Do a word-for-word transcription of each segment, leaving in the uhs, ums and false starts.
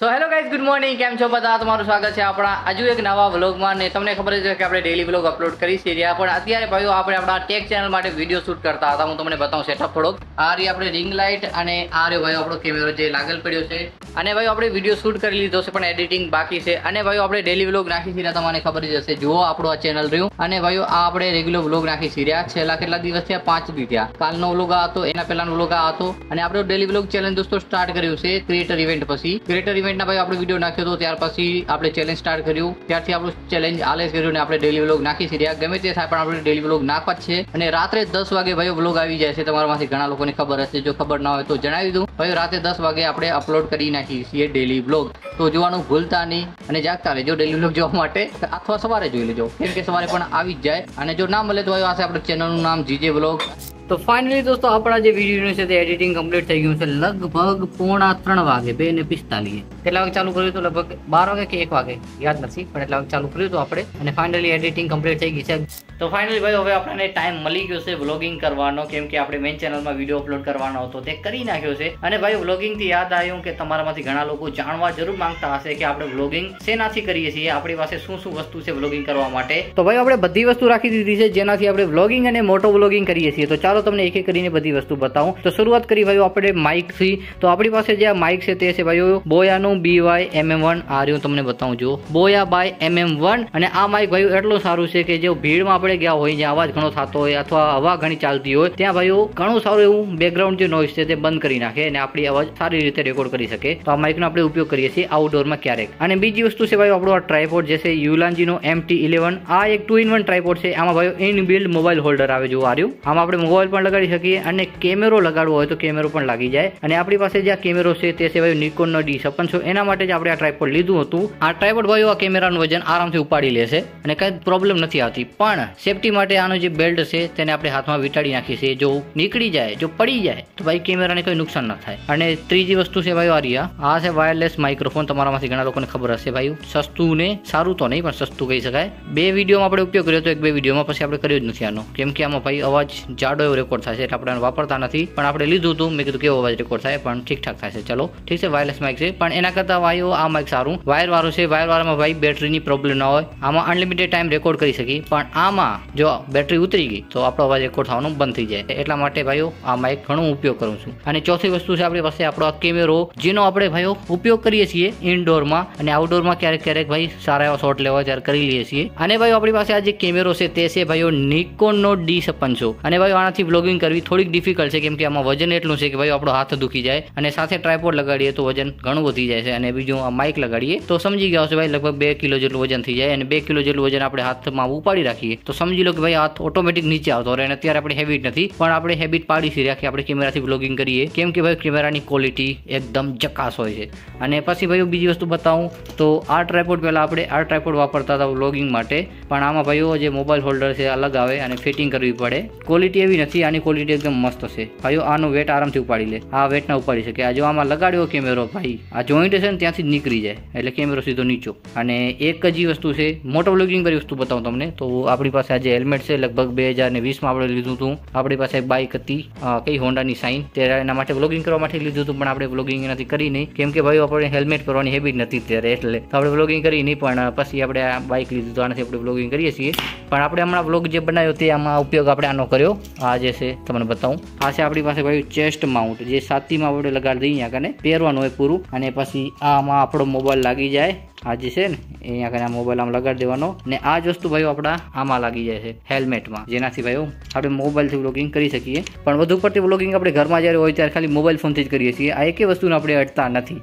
સો hello guys, good morning. કેમ છો બધા? તમારું સ્વાગત છે આપણા હજુ એક નવા વ્લોગમાં. ને તમને ખબર છે કે આપણે ડેલી વ્લોગ અપલોડ કરી છીએ રહ્યા, પણ અત્યારે ભાઈઓ આપણે આપણા ટેક ચેનલ માટે વિડીયો શૂટ કરતા હતા. હું તમને બતાવું સેટઅપ થોડોક. આ રહી આપણે રિંગ લાઇટ અને આ રહ્યો ભાઈઓ આપણો કેમેરો જે લાગેલ પડ્યો છે. અને ભાઈઓ આપણે વિડીયો શૂટ કરી લીધો છે, પણ એડિટિંગ બાકી છે. અને ભાઈઓ આપણે ડેલી વ્લોગ નાખી છીએ, તમને ખબર જ હશે. જુઓ આપણું આ ચેનલ રહ્યું. અને ભાઈઓ આ આપણે રેગ્યુલર વ્લોગ નાખી છીએ રહ્યા. છેલ્લા કેટલા દિવસ થયા? પાંચ દી થયા. કાલનો વ્લોગ આ હતો, એના પહેલાનો વ્લોગ આ હતો. અને આપણે ડેલી વ્લોગ ચેલેન્જ દોસ્તો સ્ટાર્ટ કર્યું છે ક્રિએટર ઇવેન્ટ પછી. ક્રિએટર ઇવેન્ટના ભાઈ આપણે વિડીયો નાખ્યો હતો, ત્યાર પછી આપણે ચેલેન્જ સ્ટાર્ટ કર્યું. ત્યારથી આપણું ચેલેન્જ આલેસ કર્યું ને આપણે ડેલી વ્લોગ નાખી છીએ રહ્યા. ગમે તે થાય પણ આપણે ડેલી વ્લોગ નાખવા જ છે. અને રાત્રે દસ વાગે ભાઈઓ વ્લોગ આવી જાય છે. તમારામાંથી ઘણા લોકોને ખબર હશે, જો ખબર ના હોય તો જણાવી દઉં. ભાઈઓ રાતે દસ વાગે આપણે અપલોડ કરી નાખીએ છીએ ડેલી વ્લોગ. તો જોવાનું ભૂલતા નહીં અને જાગતા રહેજો ડેલી વ્લોગ જોવા માટે, અથવા સવારે જોઈ લેજો, કેમ કે સવારે પણ આવી જ જાય. અને જો ના મળે તો ભાઈઓ આ છે આપણે ચેનલનું નામ જીજે વ્લોગ. તો ફાઇનલી દોસ્તો આપણા જે વિડીયોનું છે તે એડિટિંગ કમ્પ્લીટ થઈ ગયું છે. લગભગ પોણા ત્રણ વાગે બે ને પિસ્તાલીસ કેટલા વાગે ચાલુ કર્યું તો લગભગ બાર વાગે કે એક વાગે યાદ નથી, પણ એટલા વાગે ચાલુ કર્યું હતું આપણે. અને ફાઇનલી એડિટિંગ કમ્પ્લીટ થઈ ગઈ છે. તો ફાઇનલી ભાઈ હવે આપણને ટાઈમ મળી ગયો છે વ્લોગિંગ કરવાનો, કેમ કે આપણે મેઇન ચેનલમાં વિડીયો અપલોડ કરવાનો હતો તે કરી નાખ્યો છે. અને ભાઈ વ્લોગિંગથી યાદ આવ્યું કે તમારામાંથી ઘણા લોકો જાણવા જરૂર માંગતા હશે કે આપણે વ્લોગિંગ શેનાથી કરીએ છીએ, આપણી પાસે શું શું વસ્તુ છે વ્લોગિંગ કરવા માટે. તો ભાઈ આપણે બધી વસ્તુ રાખી દીધી છે જેનાથી આપણે વ્લોગિંગ અને મોટો વ્લોગિંગ કરીએ છીએ. તો ચાલો તમને એક એક કરીને બધી વસ્તુ બતાવું. તો શરૂઆત કરી ભાઈઓ આપણે માઇક થી. તો આપણી પાસે જે આ માઇક છે તે છે ભાઈઓ બોયાનું બી વાય એમ એમ વન. આ રહ્યું તમને બતાવું, જો બોયા બાય એમ એમ વન. અને આ માઇક ભાઈઓ એટલું સારું છે કે જો ભીડમાં આપણે ગયા હોય, જ્યાં અવાજ ઘણો થતો હોય અથવા હવા ઘણી ચાલતી હોય, ત્યાં ભાઈઓ ઘણું સારું એવું બેકગ્રાઉન્ડ જે નોઇઝ છે તે બંધ કરી નાખે અને આપણી અવાજ સારી રીતે રેકોર્ડ કરી શકે. તો આ માઇકનો આપણે ઉપયોગ કરીએ છીએ આઉટડોરમાં ક્યારેક. અને બીજી વસ્તુ છે ભાઈઓ આપણો આ ટ્રાયપોડ જે છે યુલાન્જીનો એમ ટી ઇલેવન. આ એક ટુ ઇન વન ટ્રાયપોડ છે. આમાં ભાઈઓ ઇન બિલ્ડ મોબાઈલ હોલ્ડર આવે, જો આ રહ્યું. આમાં આપણે મોબાઈલ પણ લગાડી શકીએ અને કેમેરો લગાડવો હોય તો કેમેરો પણ લાગી જાય. અને આપણી પાસે જે આ કેમેરો છે તે છે ભાઈ નિકોનનો ડી છપ્પનસો. એના માટે જ આપણે આ ટ્રાયપોડ લીધું હતું. આ ટ્રાયપોડ ભાઈઓ આ કેમેરાનું વજન આરામથી ઉપાડી લેશે અને કઈ પ્રોબ્લેમ નથી આવતી. પણ સેફટી માટે આનો જે બેલ્ટ છે તેને આપણે હાથમાં વીંટાળી નાખીએ છીએ. જો નીકળી જાય, જો પડી જાય તો ભાઈ કેમેરાને કોઈ નુકસાન ન થાય. અને ત્રીજી વસ્તુ છે ભાઈ આરિયા, આ છે વાયરલેસ માઇક્રોફોન. તમારામાંથી ઘણા લોકોને ખબર હશે ભાઈ. સસ્તું ને સારું તો નહીં, પણ સસ્તું કહી શકાય. બે વિડીયોમાં આપણે ઉપયોગ કર્યો હતો, એક બે વિડીયોમાં, પછી આપણે કર્યો જ નથી આનો, કેમ કે આમાં ભાઈ અવાજ જાડો એવો રેકોર્ડ થાય છે એટલે આપણે વાપરતા નથી. પણ આપણે લીધું હતું, મેં કીધું કેવો અવાજ રેકોર્ડ થાય, પણ ઠીકઠાક થાય છે. ચલો ઠીક છે, વાયરલેસ માઇક છે. પણ એના કરતાં ભાઈઓ આ માઇક સારું વાયર વાળું છે. વાયર વાળામાં ભાઈ બેટરીની પ્રોબ્લેમ ના હોય. આમાં અનલિમિટેડ ટાઈમ રેકોર્ડ કરી શકી, પણ આમાં જો બેટરી ઉતરી ગઈ તો આપણો અવાજ રેકોર્ડ થવાનું બંધ થઈ જાય. એટલા માટે ભાઈઓ આ માઇક ઘણો ઉપયોગ કરું છું. અને ચોથી વસ્તુ છે આપણી પાસે આપણો આ કેમેરો, જેનો આપણે ભાઈઓ ઉપયોગ કરીએ છીએ ઇન્ડોરમાં અને આઉટડોરમાં. ક્યારેક ક્યારેક ભાઈ સારા એવા શોટ લેવા ત્યારે કરી લઈએ છીએ. અને ભાઈ આપણી પાસે આ જે કેમેરો છે તે છે ભાઈઓ નિકોનનો ડી છપ્પનસો. અને ભાઈ આનાથી વ્લોગિંગ કરવી થોડીક ડિફિકલ્ટ છે, કેમ કે આમાં વજન એટલું છે કે ભાઈ આપણો હાથ દુખી જાય. અને સાથે ટ્રાયપોડ લગાડીએ તો વજન ઘણું વધી જાય છે. અને બીજું આ માઇક લગાડીએ તો સમજી ગયા હશે ભાઈ લગભગ બે કિલો જેટલું વજન થઈ જાય. અને બે કિલો જેટલું વજન આપણે હાથમાં ઉપાડી રાખીએ તો સમજી લો કે ભાઈ હાથ ઓટોમેટિક નીચે આવતો રહે. અને અત્યારે આપણે હેબિટ નથી, પણ આપણે હેબિટ પાડી છે રાખી આપણે કેમેરાથી વ્લોગિંગ કરીએ, કેમ કે ભાઈ કેમેરાની ક્વોલિટી એકદમ જકાસ હોય છે. અને પછી ભાઈઓ બીજી વસ્તુ બતાવું તો આ ટ્રાયપોડ પહેલાં આપણે આ ટ્રાયપોડ વાપરતા હતા વ્લોગિંગ માટે, પણ આમાં ભાઈઓ જે મોબાઈલ હોલ્ડર છે અલગ આવે અને ફિટિંગ કરવી પડે. ક્વોલિટી એવી નથી, આની ક્વોલિટી એકદમ મસ્ત છે ભાઈઓ. આનો વેટ આરામથી ઉપાડી લે, આ વેટ ના ઉપાડી શકે. આ જો આમાં લગાડ્યો કેમેરો ભાઈ, આ જોઈન્ટ છે ને ત્યાંથી જ નીકળી જાય, એટલે કેમેરો સીધો નીચો. અને એક જ વસ્તુ છે, મોટો વ્લોગિંગ કરી વસ્તુ બતાવું તમને. તો આપણી પાસે આ જે હેલ્મેટ છે લગભગ બે હજાર ને વીસમાં આપણે લીધું હતું. આપણી પાસે બાઇક હતી કઈ હોન્ડાની સાઇન, ત્યારે એના માટે વ્લોગિંગ કરવા માટે લીધું હતું, પણ આપણે વ્લોગિંગ એનાથી કરી નહીં, કેમ કે ભાઈ આપણે હેલ્મેટ પહેરવાની હેબિટ નથી ત્યારે, એટલે તો આપણે વ્લોગિંગ કરી નહીં. પણ પછી આપણે આ બાઇક લીધું તો આનાથી આપણે વ્લોગિંગ કરીએ છીએ. પણ આપણે હમણાં વ્લોગ જે બનાવ્યો તે આમાં ઉપયોગ આપણે આનો કર્યો. આ જે છે તમને બતાવું, આ છે આપણી પાસે ભાઈ ચેસ્ટ માઉન્ટ, જે છાતીમાં આપણે લગાડી દઈએ અહીંયા કને પહેરવાનું હોય પૂરું. અને પછી આમાં આપણો મોબાઈલ લાગી જાય. આ જે છે ને અહીંયા કને આ મોબાઈલ આમ લગાડી દેવાનો. ને આ જ વસ્તુ ભાઈઓ આપણા આમાં લાગી જાય છે હેલ્મેટમાં, જેનાથી ભાઈઓ આપણે મોબાઈલથી વ્લોગિંગ કરી શકીએ. પણ વધુ પડતી વ્લોગિંગ આપણે ઘરમાં જ્યારે હોય ત્યારે ખાલી મોબાઈલ ફોનથી જ કરીએ છીએ. આ એકે વસ્તુને આપણે અડતા નથી.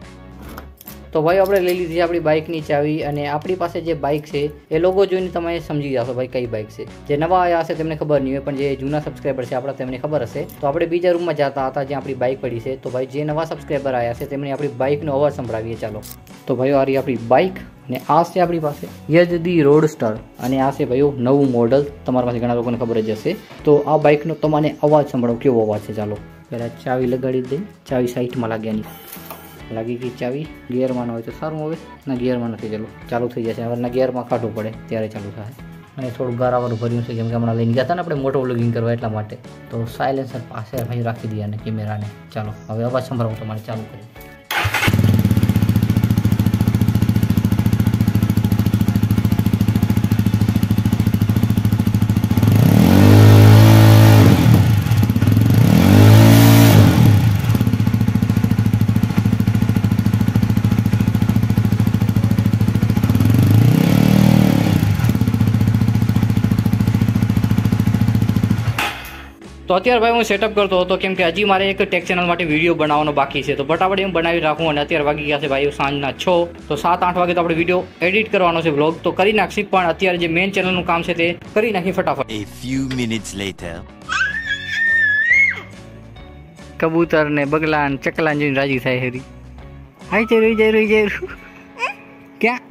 તો ભાઈ આપણે લઈ લીધી આપણી બાઇકની ચાવી. અને આપણી પાસે જે બાઇક છે એ લોગો જોઈને તમે સમજી જાશો ભાઈ કઈ બાઇક છે. જે નવા આવ્યા હશે તેમને ખબર નહીં હોય, પણ જે જૂના સબસ્ક્રાઈબર છે આપણા તેમને ખબર હશે. તો આપણે બીજા રૂમમાં જતા હતા જ્યાં આપણી બાઇક પડી છે. તો ભાઈ જે નવા સબસ્ક્રાઈબર આવ્યા છે તેમને આપણી બાઇકનો અવાજ સંભળાવીએ. ચાલો. તો ભાઈઓ આ રહી આપણી બાઇક અને આ છે આપણી પાસે યઝદી રોડસ્ટર. અને આ છે ભાઈઓ નવું મોડલ, તમારામાંથી ઘણા લોકોને ખબર જ હશે. તો આ બાઇકનો તમને અવાજ સંભળાવો, કેવો અવાજ છે. ચાલો પહેલાં ચાવી લગાડી દઈ. ચાવી સાઈડમાં લાગ્યાની લાગી ગઈ ચાવી. ગિયરમાં હોય તો સારું, હવે ના ગિયરમાં નથી. ચલો ચાલુ થઈ જશે. હવે ના ગિયરમાં કાઢવું પડે ત્યારે ચાલુ થાય. અને થોડું ગારાવાળું ભર્યું છે, કેમ કે હમણાં લઈને ગયા હતા ને આપણે મોટો વ્લોગિંગ કરવા, એટલા માટે. તો સાયલેન્સર પાસે ભાઈ રાખી દઈએ અને કેમેરાને. ચાલો હવે અવાજ સંભળાવું તમારે ચાલુ કરી. તો અત્યારે ભાઈ હું સેટઅપ કરતો હતો કેમ કે હજી મારે એક ટેક ચેનલ માટે વિડીયો બનાવવાનો બાકી છે, તો ફટાફટ એમ બનાવી રાખું. અને અત્યારે વાગી ગયા છે ભાઈ સાંજના છ, તો સાત આઠ વાગે તો આપણે વિડીયો એડિટ કરવાનો છે, વ્લોગ તો કરી નાખશી. પણ અત્યારે જે મેઇન ચેનલનું કામ છે તે કરી નાખી ફટાફટ. A few minutes later. કબૂતર ને બગલા ને ચકલા જોઈને રાજી થાય હેરી. હાઈ જઈ રહી જઈ રહી જઈ રહ્યું ક્યાં?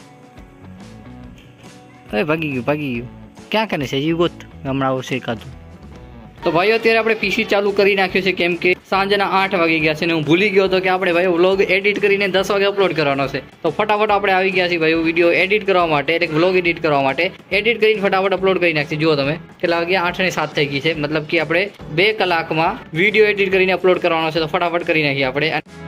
અરે ભાગી ગયું ભાગી ગયું. ક્યાં કરે છે જીવ ગોત? હમણાં આવશે એકાદું. તો ભાઈઓ અત્યારે આપણે પીસી ચાલુ કરી નાખ્યું છે કેમ કે સાંજના આઠ વાગી ગયા છે ને હું ભૂલી ગયો હતો કે આપણે ભાઈ વ્લોગ એડિટ કરીને દસ વાગે અપલોડ કરવાનો છે. તો ફટાફટ આપણે આવી ગયા છીએ ભાઈ વિડીયો એડિટ કરવા માટે, એટલે વ્લોગ એડિટ કરવા માટે. એડિટ કરીને ફટાફટ અપલોડ કરી નાખીએ. જુઓ તમે કેટલા વાગ્યા? આઠ ને સાત થઈ ગઈ છે, મતલબ કે આપણે બે કલાકમાં વિડીયો એડિટ કરીને અપલોડ કરવાનો છે. તો ફટાફટ કરી નાખીએ આપણે.